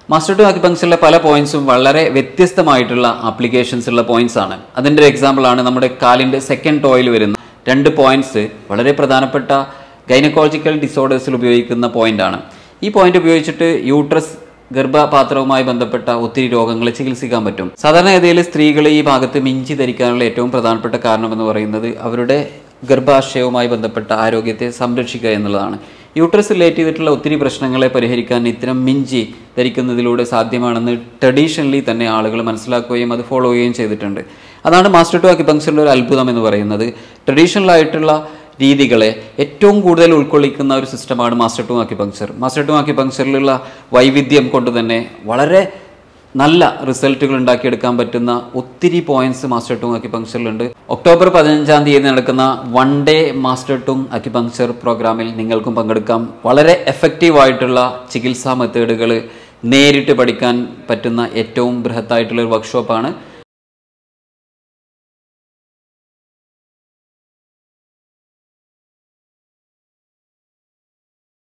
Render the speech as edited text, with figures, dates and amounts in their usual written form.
Master to അക്യുപങ്ക്ചറിലെ പല പോയിന്റ്സും വളരെ വ്യത്യസ്തമായിട്ടുള്ള ആപ്ലിക്കേഷൻസ് ഉള്ള പോയിന്റ്സ് ആണ്. അതിൻ്റെ ഒരു എക്സാമ്പിൾ ആണ് നമ്മുടെ കാലിൻ്റെ സെക്കൻഡ് ടോയിൽ വരുന്ന 2 പോയിന്റ്സ്. വളരെ പ്രധാനപ്പെട്ട ഗൈനക്കോളജിക്കൽ ഡിസോർഡേഴ്സിൽ ഉപയോഗിക്കുന്ന പോയിന്റാണ്. ഈ പോയിന്റ് ഉപയോഗിച്ചിട്ട് യൂട്രസ് ഗർഭപാത്രവുമായി ബന്ധപ്പെട്ട ഒത്തിരി രോഗങ്ങളെ ചികിത്സിക്കാൻ പറ്റും. സാധാരണഗതിയിൽ സ്ത്രീകൾ ഈ ഭാഗത്ത് മിഞ്ചി ധരിക്കാനുള്ള ഏറ്റവും പ്രധാനപ്പെട്ട കാരണം എന്ന് പറയുന്നത് അവരുടെ ഗർഭാശയവുമായി ബന്ധപ്പെട്ട ആരോഗ്യത്തെ സംരക്ഷിക്കുക എന്നുള്ളതാണ്. യൂട്രസ് റിലേറ്റ് ചെയ്തിട്ടുള്ള ഒത്തിരി പ്രശ്നങ്ങളെ പരിഹരിക്കാൻ ഇത്തരം മിഞ്ചി ധരിക്കുന്നതിലൂടെ സാധ്യമാണെന്ന് ട്രഡീഷണലി തന്നെ ആളുകൾ മനസ്സിലാക്കുകയും അത് ഫോളോ ചെയ്യുകയും ചെയ്തിട്ടുണ്ട്. അതാണ് മാസ്റ്റർ ടു അക്യുപങ്ക്ചറിൻ്റെ ഒരു അത്ഭുതം എന്ന് പറയുന്നത്. ട്രഡീഷണൽ ആയിട്ടുള്ള രീതികളെ ഏറ്റവും കൂടുതൽ ഉൾക്കൊള്ളിക്കുന്ന ഒരു സിസ്റ്റമാണ് മാസ്റ്റർ ടു അക്യുപങ്ക്ചർ. മാസ്റ്റർ ടു അക്യുപങ്ക്ചറിലുള്ള വൈവിധ്യം കൊണ്ട് തന്നെ വളരെ നല്ല റിസൾട്ടുകൾ ഉണ്ടാക്കിയെടുക്കാൻ പറ്റുന്ന ഒത്തിരി പോയിന്റ്സ് മാസ്റ്റർ ടു അക്യുപങ്ക്ചറിലുണ്ട്. ഒക്ടോബർ 15-ാം തീയതി നടക്കുന്ന 1 ഡേ മാസ്റ്റർ ടു അക്യുപങ്ക്ചർ പ്രോഗ്രാമിൽ നിങ്ങൾക്കും പങ്കെടുക്കാം. വളരെ എഫക്റ്റീവായിട്ടുള്ള ചികിത്സാ മെത്തേഡുകൾ നേരിട്ട് പഠിക്കാൻ പറ്റുന്ന ഏറ്റവും ബൃഹത്തായിട്ടുള്ള ഒരു വർക്ക്ഷോപ്പാണ്.